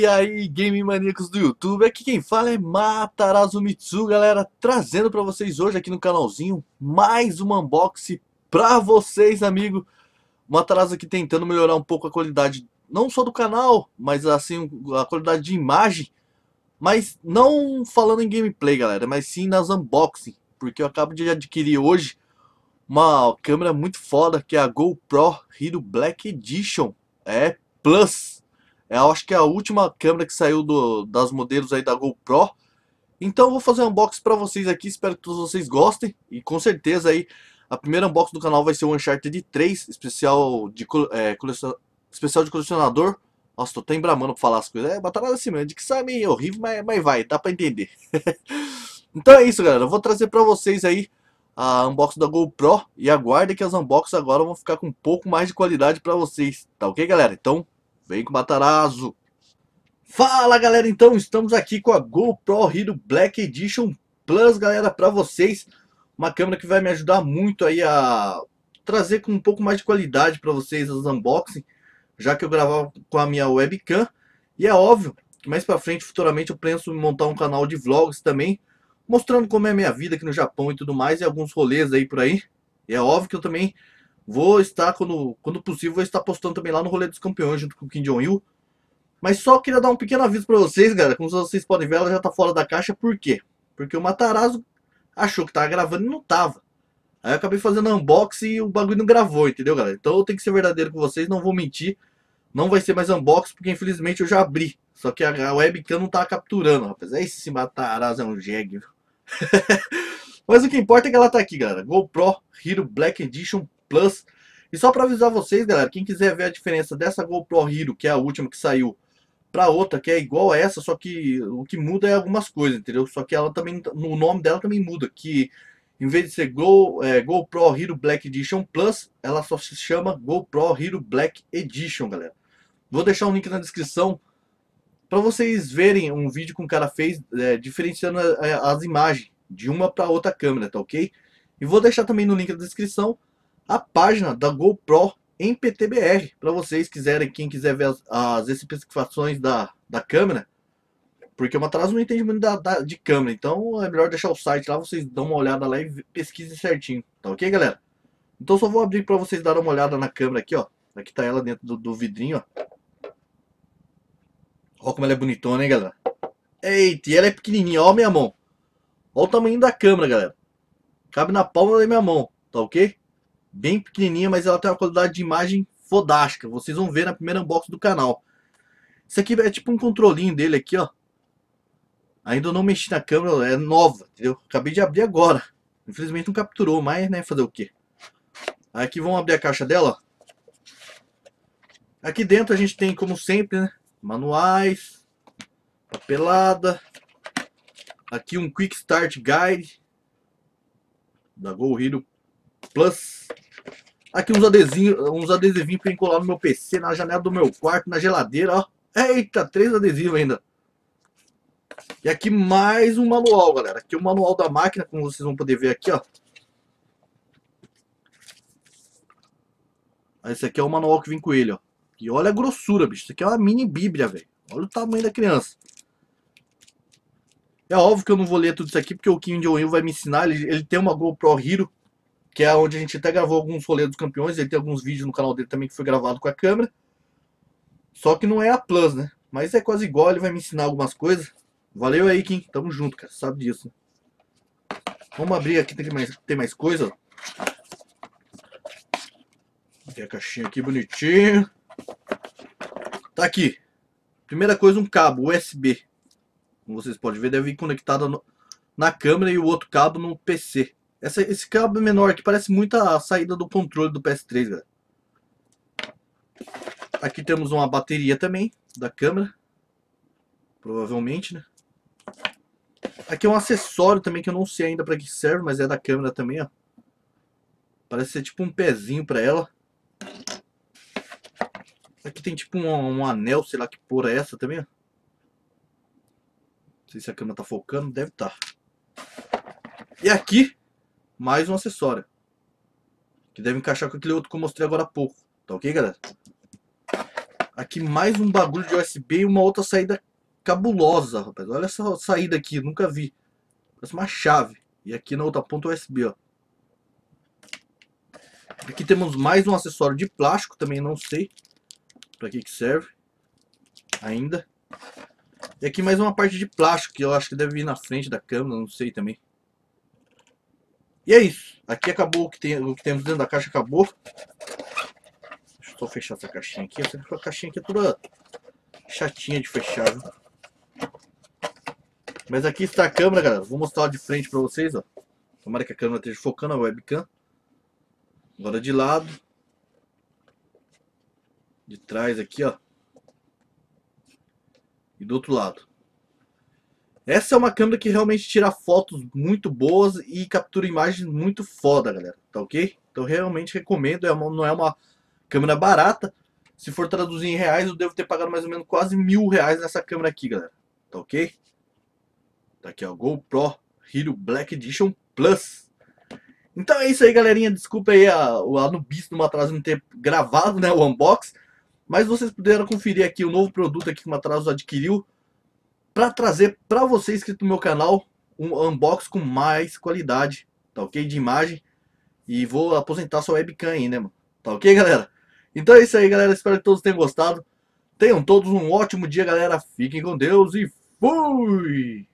E aí, game maníacos do YouTube, aqui quem fala é Matarazzo Mitsu, galera, trazendo pra vocês hoje aqui no canalzinho mais um unboxing pra vocês, amigo. Matarazzo aqui tentando melhorar um pouco a qualidade, não só do canal, mas assim, a qualidade de imagem, mas não falando em gameplay, galera, mas sim nas unboxing, porque eu acabo de adquirir hoje uma câmera muito foda, que é a GoPro Hero Black Edition, Plus. Eu acho que é a última câmera que saiu das modelos aí da GoPro. Então eu vou fazer um unboxing pra vocês aqui, espero que todos vocês gostem. E com certeza aí, a primeira unboxing do canal vai ser o Uncharted 3, especial de colecionador. Nossa, tô até embramando pra falar as coisas. É, batalha assim mesmo, de que sai meio horrível, mas vai, dá pra entender. Então é isso, galera, eu vou trazer pra vocês aí a unboxing da GoPro. E aguardem que as unboxings agora vão ficar com um pouco mais de qualidade pra vocês. Tá ok, galera? Então, vem com o Matarazzo. Fala, galera, então estamos aqui com a GoPro Hero Black Edition Plus, galera, para vocês. Uma câmera que vai me ajudar muito aí a trazer com um pouco mais de qualidade para vocês as unboxing, já que eu gravava com a minha webcam. E é óbvio que mais para frente, futuramente, eu penso em montar um canal de vlogs também, mostrando como é a minha vida aqui no Japão e tudo mais, e alguns rolês aí por aí. E é óbvio que eu também vou estar, quando possível, vou estar postando também lá no Rolê dos Campeões, junto com o Kim Jong-il. Mas só queria dar um pequeno aviso pra vocês, galera. Como vocês podem ver, ela já tá fora da caixa. Por quê? Porque o Matarazzo achou que tava gravando e não tava. Aí eu acabei fazendo unboxing e o bagulho não gravou, entendeu, galera? Então eu tenho que ser verdadeiro com vocês, não vou mentir. Não vai ser mais unboxing, porque infelizmente eu já abri. Só que a webcam não tá capturando, rapaz. Esse Matarazzo é um jegue. Mas o que importa é que ela tá aqui, galera. GoPro Hero Black Edition Plus. E só pra avisar vocês, galera, quem quiser ver a diferença dessa GoPro Hero, que é a última que saiu, para outra que é igual a essa, só que o que muda é algumas coisas, entendeu? Só que ela também, no nome dela também muda, que em vez de ser GoPro Hero Black Edition Plus, ela só se chama GoPro Hero Black Edition, galera. Vou deixar um link na descrição para vocês verem um vídeo que um cara fez diferenciando as imagens de uma para outra câmera, tá ok? E vou deixar também no link da descrição a página da GoPro em PTBR, para vocês quiserem, quem quiser ver as especificações da câmera, porque o Matarazzo não entende muito de câmera, então é melhor deixar o site lá, vocês dão uma olhada lá e pesquisem certinho, tá ok, galera? Então só vou abrir para vocês darem uma olhada na câmera aqui, ó. Aqui tá ela dentro do vidrinho, ó. Ó como ela é bonitona, hein, galera? Eita, e ela é pequenininha, ó a minha mão. Ó o tamanho da câmera, galera. Cabe na palma da minha mão, tá ok? Bem pequenininha, mas ela tem uma qualidade de imagem fodástica. Vocês vão ver na primeira unboxing do canal. Isso aqui é tipo um controlinho dele aqui, ó. Ainda não mexi na câmera, é nova, entendeu? Acabei de abrir agora. Infelizmente não capturou, mas né, fazer o quê? Aqui vamos abrir a caixa dela. Aqui dentro a gente tem, como sempre, né, manuais, papelada. Aqui um Quick Start Guide da Go Hero Plus. Aqui uns adesivinhos para encolar no meu PC, na janela do meu quarto, na geladeira, ó. Eita, 3 adesivos ainda. E aqui mais um manual, galera. Aqui é o manual da máquina, como vocês vão poder ver aqui, ó. Esse aqui é o manual que vem com ele, ó. E olha a grossura, bicho. Isso aqui é uma mini bíblia, velho. Olha o tamanho da criança. É óbvio que eu não vou ler tudo isso aqui, porque o Kim Jong-il vai me ensinar. Ele tem uma GoPro Hero, que é onde a gente até gravou alguns rolês dos campeões. Ele tem alguns vídeos no canal dele também que foi gravado com a câmera. Só que não é a Plus, né? Mas é quase igual, ele vai me ensinar algumas coisas. Valeu aí, Kim. Tamo junto, cara. Sabe disso. Vamos abrir aqui, tem mais coisa. Tem a caixinha aqui bonitinho. Tá aqui. Primeira coisa, um cabo USB. Como vocês podem ver, deve ir conectado na câmera e o outro cabo no PC. Esse cabo menor aqui parece muito a saída do controle do PS3, galera. Aqui temos uma bateria também da câmera. Provavelmente, né? Aqui é um acessório também que eu não sei ainda para que serve, mas é da câmera também, ó. Parece ser tipo um pezinho para ela. Aqui tem tipo um anel, sei lá que porra é essa também, ó. Não sei se a câmera tá focando, deve estar. E aqui, mais um acessório. Que deve encaixar com aquele outro que eu mostrei agora há pouco. Tá ok, galera? Aqui mais um bagulho de USB e uma outra saída cabulosa, rapaz. Olha essa saída aqui, nunca vi. Parece uma chave. E aqui na outra ponta USB, ó. Aqui temos mais um acessório de plástico, também não sei para que serve ainda. E aqui mais uma parte de plástico, que eu acho que deve ir na frente da câmera, não sei também. E é isso. Aqui acabou o que temos dentro da caixa, acabou. Deixa eu só fechar essa caixinha aqui. Essa caixinha aqui é toda chatinha de fechar, viu? Mas aqui está a câmera, galera. Vou mostrar ela de frente para vocês, ó. Tomara que a câmera esteja focando a webcam. Agora de lado. De trás aqui, ó. E do outro lado. Essa é uma câmera que realmente tira fotos muito boas e captura imagens muito foda, galera. Tá ok? Então realmente recomendo. Não é uma câmera barata. Se for traduzir em reais, eu devo ter pagado mais ou menos quase R$1.000 nessa câmera aqui, galera. Tá ok? Tá aqui, ó. GoPro Hero Black Edition Plus. Então é isso aí, galerinha. Desculpa aí o anubice do Matarazzo não ter gravado, né, o unboxing. Mas vocês puderam conferir aqui o novo produto aqui que o Matarazzo adquiriu, para trazer para você inscrito no meu canal um unboxing com mais qualidade, tá ok? De imagem. E vou aposentar sua webcam aí, né, mano? Tá ok, galera? Então é isso aí, galera. Espero que todos tenham gostado. Tenham todos um ótimo dia, galera. Fiquem com Deus e fui!